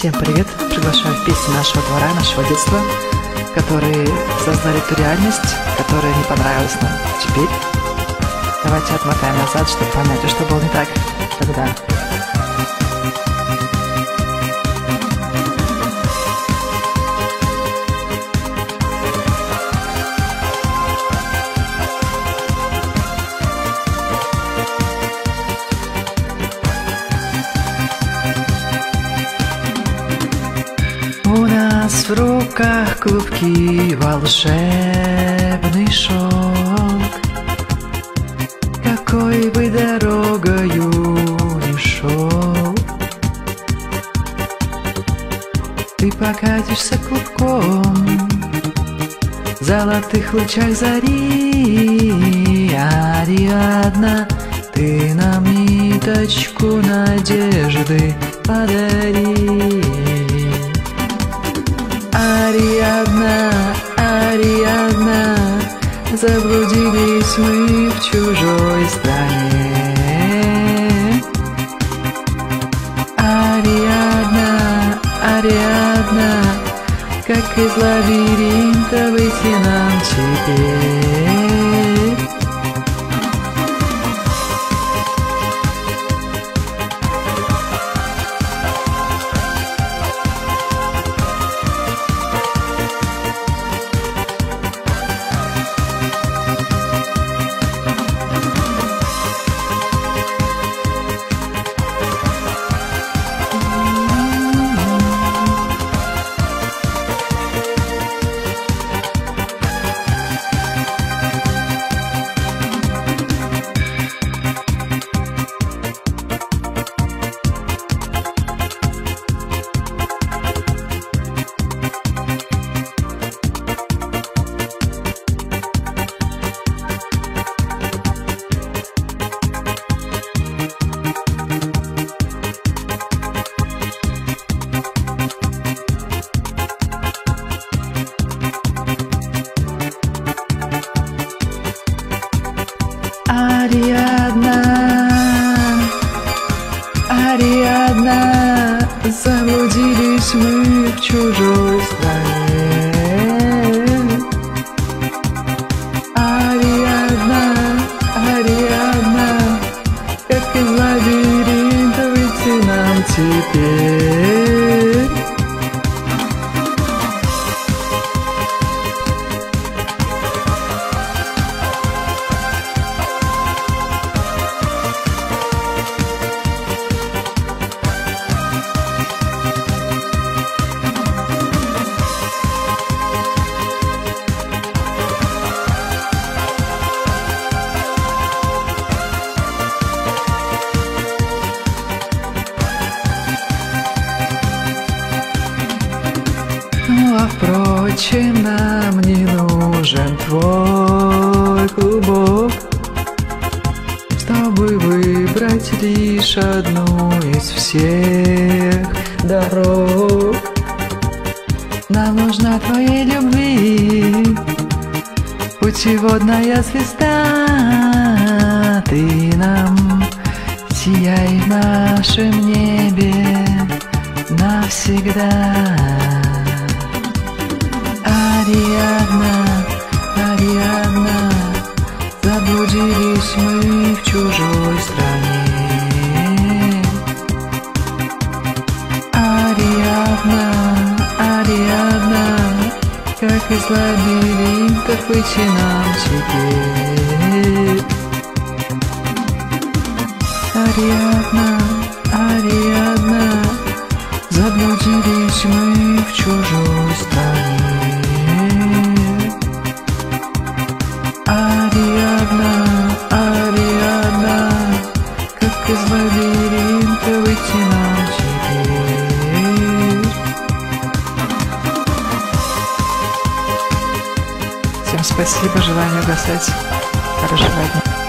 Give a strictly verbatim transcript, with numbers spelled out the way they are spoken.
Всем привет! Приглашаю в песни нашего двора, нашего детства, которые создали ту реальность, которая не понравилась нам теперь. Давайте отмотаем назад, чтобы понять, что было не так тогда. У нас в руках клубки, волшебный шелк. Какой бы дорогою ни шел, ты покатишься клубком в золотых лучах зари. Ариадна, ты нам ниточку надежды подари. Ариадна, Ариадна, заблудились мы в чужой стране. Ариадна, Ариадна, как из лабиринта выйти нам теперь. Ариадна, Ариадна, заблудились мы в чужой стране. Ариадна, Ариадна, как из лабиринта выйти нам теперь. Ну а впрочем, нам не нужен твой клубок, чтобы выбрать лишь одну из всех дорог. Нам нужна твоей любви, путеводная звезда. Ты нам сияй в нашем небе навсегда. Ариадна, Ариадна, заблудились мы в чужой стране. Ариадна, Ариадна, как из лабиринтов выйти нам теперь. Ариадна, Ариадна, заблудились мы в чужой стране. Ариадна, Ариадна, как из лабиринта выйти нам теперь. Всем спасибо, желаю не угасать. Хорошего дня.